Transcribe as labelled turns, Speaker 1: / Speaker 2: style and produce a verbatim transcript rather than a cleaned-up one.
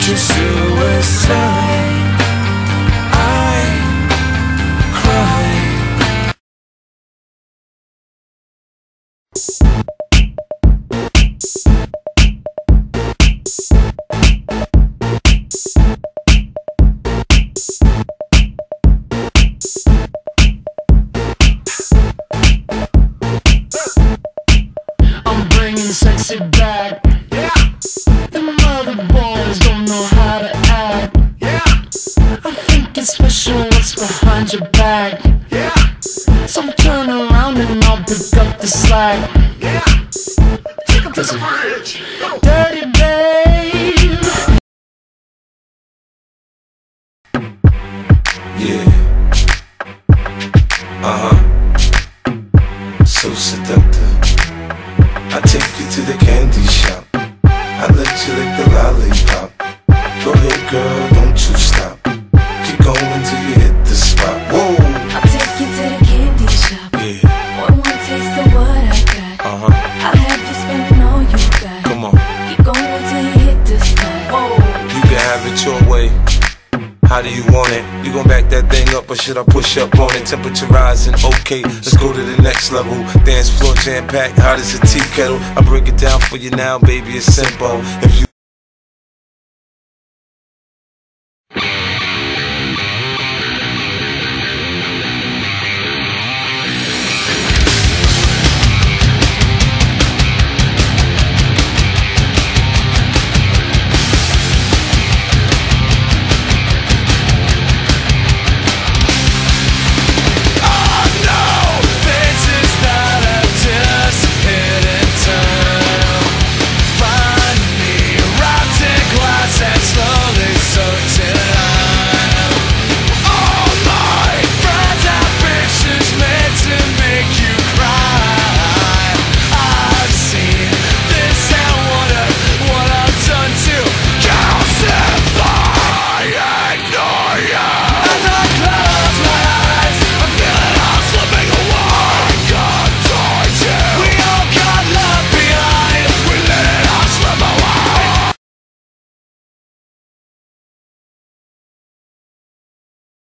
Speaker 1: future suicide.
Speaker 2: Sexy back, yeah. The mother boys don't know how to act, yeah. I think it's special what's behind your back, yeah. So turn around and I'll pick up the slack, yeah. Take 'em to the bridge, dirty babe.
Speaker 1: Yeah. Uh-huh. So seductive. I take you to the candy shop. I let you lick the lollipop. Go ahead, girl, don't you stop. Keep going till you hit the spot. Whoa!
Speaker 3: I'll take you to the candy shop.
Speaker 1: Yeah.
Speaker 3: One more taste of what I got.
Speaker 1: Uh-huh.
Speaker 3: I'll have you spending all you got.
Speaker 1: Come on.
Speaker 3: Keep going till you hit the spot. Whoa!
Speaker 1: You can have it your way. How do you want it? You gon' back that thing up or should I push up on it? Temperature rising, okay, let's go to the next level. Dance floor jam packed, hot as a tea kettle. I break it down for you now, baby, it's simple. If you